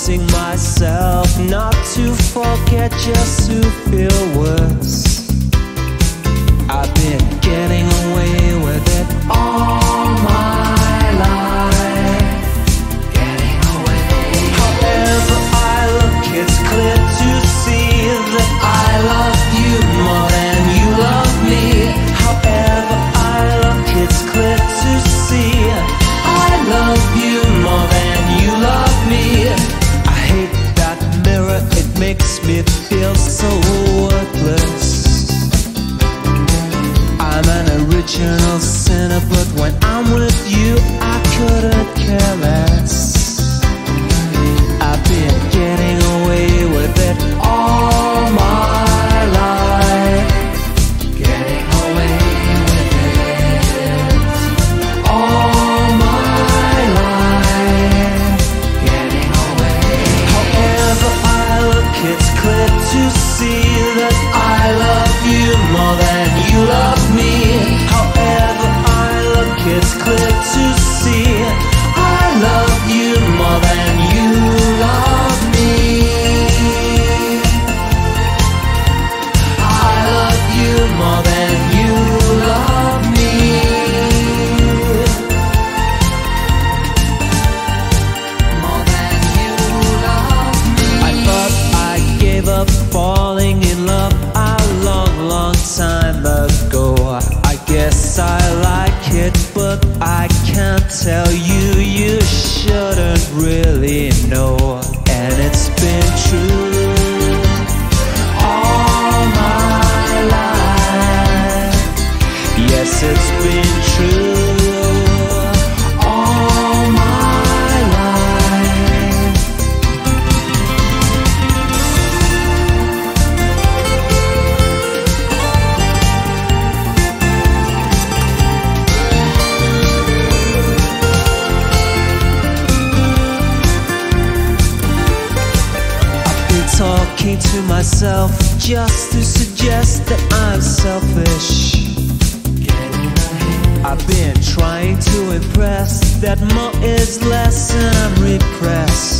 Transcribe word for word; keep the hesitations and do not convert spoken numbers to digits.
forcing myself not to forget, just to feel worse. I've been getting away with it all my life. Getting away. However I look, it's clear to see that I love you more than you love me. However I look, it's clear to see I love you more than you love me. I hate that mirror, it makes me feel so worthless. I'm an original sinner, but when I'm with you, I couldn't care less. I've been getting away with it all my life. Getting away with it all my life. Getting away. However I look, it's clear to see that I love you more than you love me. However I look, it's clear to see I love you more than you love me. I love you more than you love me. More than you love me. I thought I gave up falling in love a long, long time ago. I guess I like it, but I can't tell you. You shouldn't really know. And it's been true all my life. Yes, it's been true all my life. Talking to myself just to suggest that I'm selfish. I've been trying to impress that more is less and I'm repressed.